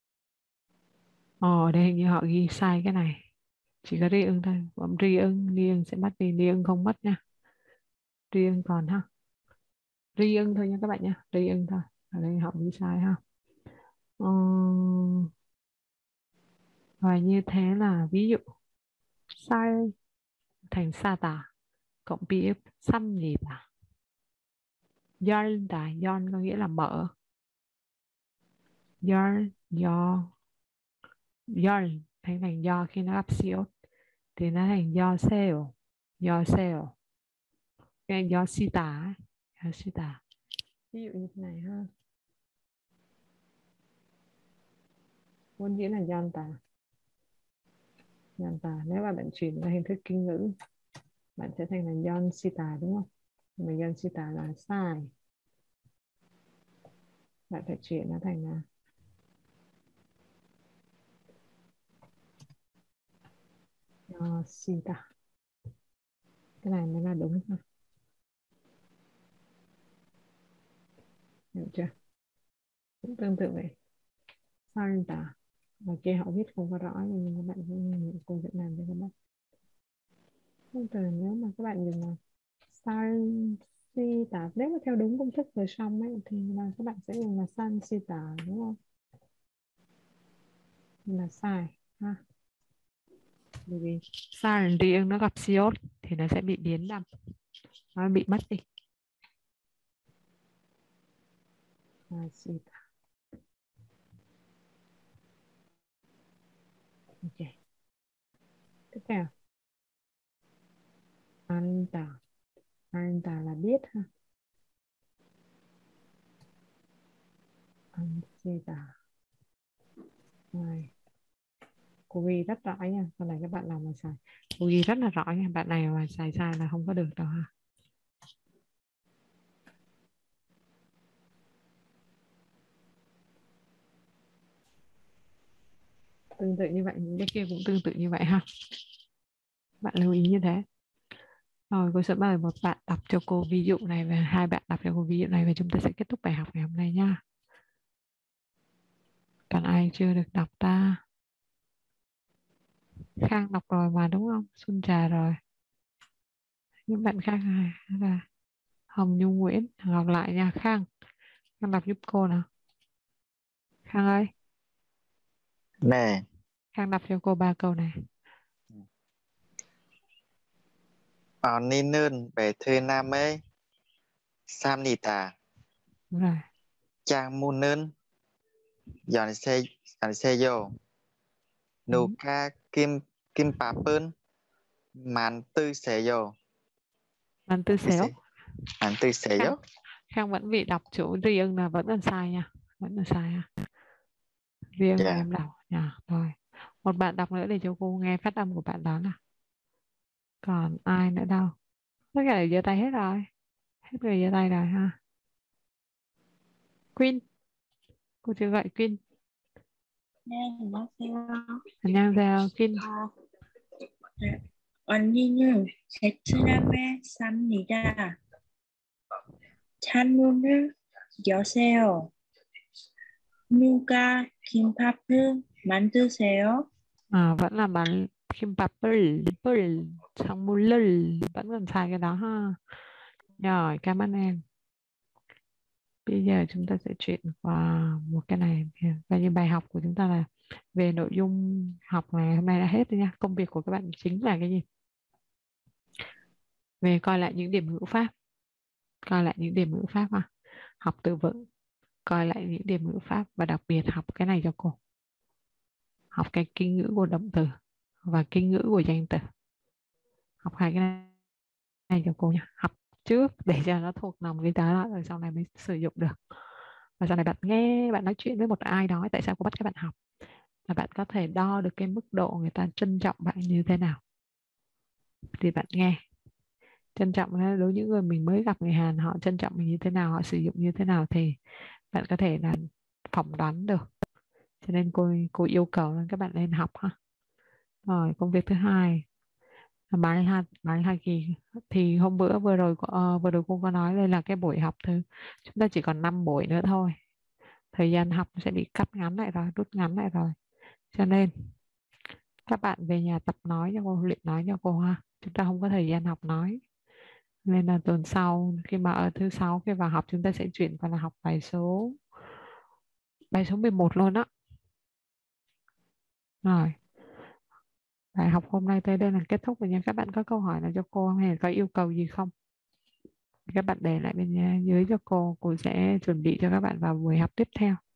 Đây hình như họ ghi sai cái này. Chỉ có riêng thôi. Phụ âm riêng sẽ mất đi. Riêng không mất nha. Riêng còn ha. Riêng thôi nha các bạn nha. Riêng thôi. Ở đây họ ghi sai ha. Và như thế là ví dụ sai thành 사다 cộng 비읍 삽니다. 열다, 열 có nghĩa là mở. do thành do khi nó gặp siêu thì nó thành yo세요. Cái yo시다. Ví dụ như thế này ha. Vốn dĩ là yonta. Nếu mà bạn chuyển ra hình thức kinh ngữ bạn sẽ thành là yonshita đúng không? Nhưng mà yonshita là sai. Bạn phải chuyển nó thành là yoshita. Cái này mới là đúng ha. Hiểu chưa? Cũng tương tự vậy. Sarita. Và kia họ viết không có rõ nhưng các bạn cô sẽ làm cho các bạn. Không từ nếu mà các bạn dùng là sansita, nếu mà theo đúng công thức vừa xong ấy thì là các bạn sẽ dùng là sansita đúng không? Nhưng là sai ha. Bởi vì sai riêng nó gặp siốt thì nó sẽ bị biến âm, nó bị mất đi. Sansita. Ok. Tiếp theo. Anta là biết ha. Ansita. Rồi. Cô ghi rất rõ nha. Con này các bạn làm mà sai. Cô ghi rất là rõ nha. Bạn này mà sai là không có được đâu ha. Tương tự như vậy, những cái kia cũng tương tự như vậy ha. Bạn lưu ý như thế. Rồi cô sẽ mời một bạn đọc cho cô ví dụ này và hai bạn đọc cho cô ví dụ này và chúng ta sẽ kết thúc bài học ngày hôm nay nha. Còn ai chưa được đọc ta? Khang đọc rồi mà đúng không? Xuân Trà rồi. Những bạn khác là Hồng Nhung Nguyễn học lại nha. Khang đọc giúp cô nào. Khang ơi. Nè. Khang đọc cho cô 3 câu này. 언니는 베트남에 삽니다. Đúng rồi. 장모는 연세요. 누가 김밥은 만드세요. 만드세요? Khang vẫn bị đọc chỗ riêng là vẫn là sai nha. Vẫn là sai ha. Riêng là em đọc nha. Rồi. Một bạn đọc nữa để cho cô nghe phát âm của bạn đó nào. Còn ai nữa đâu? Tất cả đều giơ tay hết rồi. Hết người giơ tay rồi ha. Queen. Cô chưa gọi Queen. 네, 안녕하세요. 안녕하세요. Queen. 언니는 베트남에 삽니다. 창문을 여세요. 누가 김밥을 만드세요? Vẫn là bạn kimbap 창문을 vẫn còn sai cái đó ha. Rồi, cảm ơn em. Bây giờ chúng ta sẽ chuyển qua một cái này. Và như bài học của chúng ta là về nội dung học ngày hôm nay đã hết rồi nha. Công việc của các bạn chính là cái gì? Về coi lại những điểm ngữ pháp. Ha. Học từ vựng. coi lại những điểm ngữ pháp và đặc biệt học cái này cho cô. Học cái kinh ngữ của động từ và kinh ngữ của danh từ. Học hai cái này cho cô nha. Học trước để cho nó thuộc lòng cái đó rồi sau này mới sử dụng được. Và sau này bạn nghe bạn nói chuyện với một ai đó, tại sao cô bắt các bạn học? Là bạn có thể đo được cái mức độ người ta trân trọng bạn như thế nào. Thì bạn nghe. Trân trọng đối với những người mình mới gặp người Hàn, họ trân trọng mình như thế nào, họ sử dụng như thế nào thì bạn có thể là phỏng đoán được. Cho nên cô yêu cầu các bạn nên học ha. Rồi công việc thứ hai là bài hai kỳ. Thì hôm bữa vừa rồi cô có nói đây là cái buổi học chúng ta chỉ còn 5 buổi nữa thôi. Thời gian học sẽ bị cắt ngắn lại rồi, rút ngắn lại rồi. Cho nên các bạn về nhà tập nói cho cô, luyện nói cho cô ha. Chúng ta không có thời gian học nói. Nên là tuần sau khi mà ở thứ sáu khi vào học chúng ta sẽ chuyển qua là học bài số 11 luôn đó. Rồi. Bài học hôm nay tới đây là kết thúc rồi nha. Các bạn có câu hỏi nào cho cô không? Hay có yêu cầu gì không? Các bạn để lại bên dưới cho cô sẽ chuẩn bị cho các bạn vào buổi học tiếp theo.